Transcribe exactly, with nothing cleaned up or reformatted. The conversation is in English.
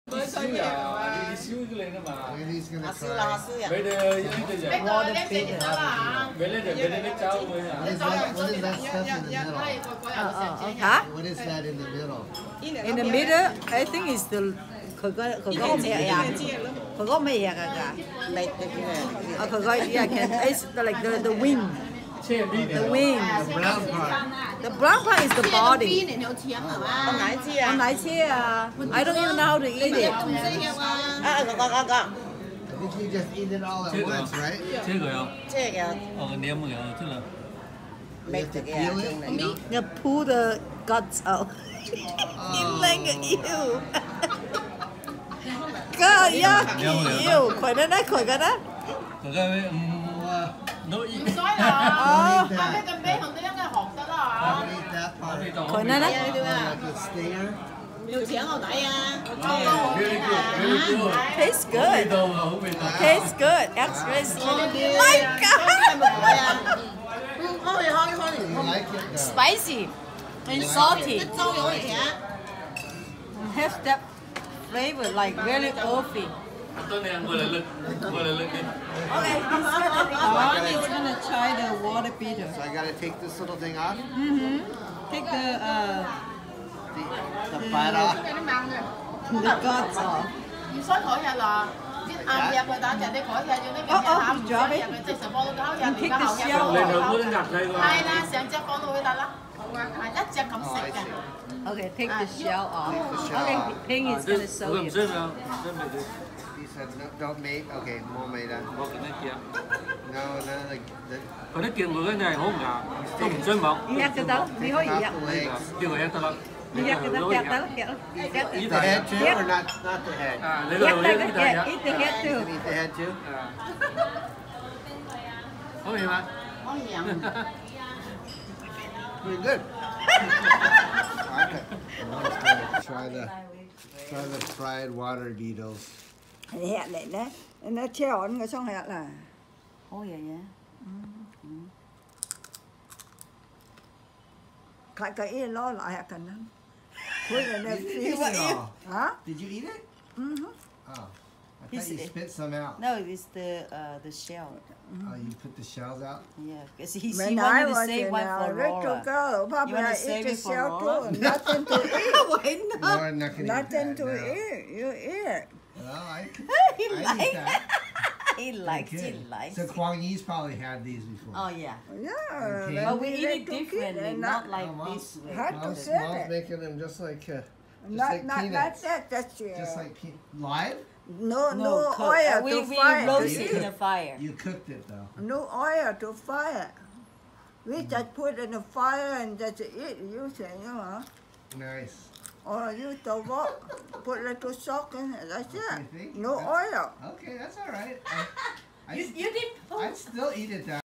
He's gonna try. Water Beetles. What is that? What is that stuff in the middle? Huh? What is that in the middle? In the middle, I think it's the 佢個佢嗰個咩呀？佢嗰個咩嘢㗎？啊，佢個 yeah can it's like the the wing. The wing. The brown part. The brown part is the body. 我奶知啊， 我奶知啊 I don't even know how to eat it. 啊個個個個， I think you just eat it all at once, right? 切佢啊！ 即係嘅， 哦，個黏佢啊，出嚟。 You have to peel it. You pull the guts out. You like ew. God, yucky, ew. 佢咧咧，佢嘅咧。 佢嘅唔都熱。 哦。 Don't eat that part. 佢咧咧。 Like a stinger. 要請我睇啊！ Tastes good. Tastes good. Actually, my God. 開開開 You like it though? Spicy and salty. 周有嚟啊！ Has that flavor like very earthy. 多靚過嚟啦，過嚟啦你。 Okay, he's gonna try the water beetle. So I gotta take this little thing off? Mm-hmm. Take the uh The, the bite off? the guts off. 唔使佢日啦，啲硬入佢打隻，你佢日要呢邊一下唔使入佢，即係成幫到口入，而家後入。 你頭嗰啲入細個。 係啦，成隻放到去得啦，係一隻咁食嘅。 Okay, take the shell off. Take the shell Okay, off. Ping is gonna sew 佢唔 it. 識啊，唔識咪就。 He said no, don't mate. Okay, more mate. uh, 我見得見。 No, no, like the, 佢啲見佢嗰陣係好硬，都唔想講。 Nhắc cái đó, đi take hỏi off gì the legs. 叫佢一得啦。 Nhắc cái đó, nhắc cái đó, nhắc cái đó. Eat the head too, or not? Not the head. 啊，你 Nhắc 個 cái 呢 đó, 啲係 yeah, eat the head You too. can eat the head too. 啊。可以嗎？ 可以啊！ Pretty good. Try the try the fried water beetles. Hẹn lại đấy, nó treo ăn cái xong hẹn là Oh yeah, yeah. cái cái lo lại hẹn cần lắm. Cuối là nó You phí ate it all. hả? Did you eat it? Mhm. Oh, I thought you spit some out. No, it's the uh the shell. Oh, you put the shells out? Yeah, because he, he When I wanted to was save in one a for little Laura. girl, Papa, You wanna I save eat the it for shell Laura? too. Nothing to eat. Why not? We're not gonna Nothing eat to that, no. eat. You eat. Well, I, He I eat likes. that. He They're likes. He good. likes. So Kwang Yi's probably had these before. Oh yeah. Yeah. Okay. But we eat they it took differently, and not like Oh, Mom's- this way. Hard to Mom's, say Mom's it. making them just like uh, just Not like not peanuts. not that. That's uh, Just like pe live? no no cook. oil Uh, we to we fry roast it. it in the fire. You cooked it though. No oil to fire. We just put in the fire and just eat. You say, you know, Nice. or you stove up, put little salt in it. That's You it. think? No That's- oil. Okay, that's all right. I, I, You you didn't. I'd still eat it that